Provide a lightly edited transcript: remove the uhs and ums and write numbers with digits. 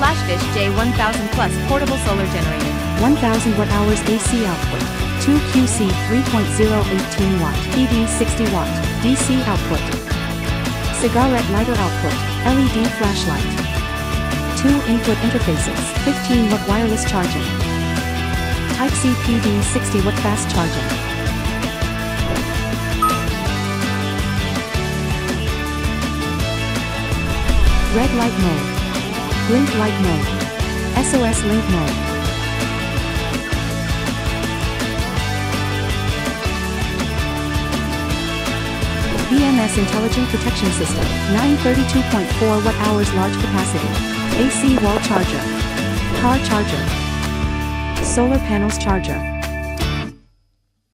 Flashfish J1000 PLUS portable solar generator. 1000 watt-hours AC output. 2 QC 3.018 watt. PV 60 watt. DC output. Cigarette lighter output. LED flashlight. 2 input interfaces. 15 watt wireless charging. Type-C PV 60 watt fast charging. Red light mode. Blink light mode. SOS link mode. BMS Intelligent Protection System. 932.4 watt-hours large capacity. AC wall charger. Car charger. Solar panels charger.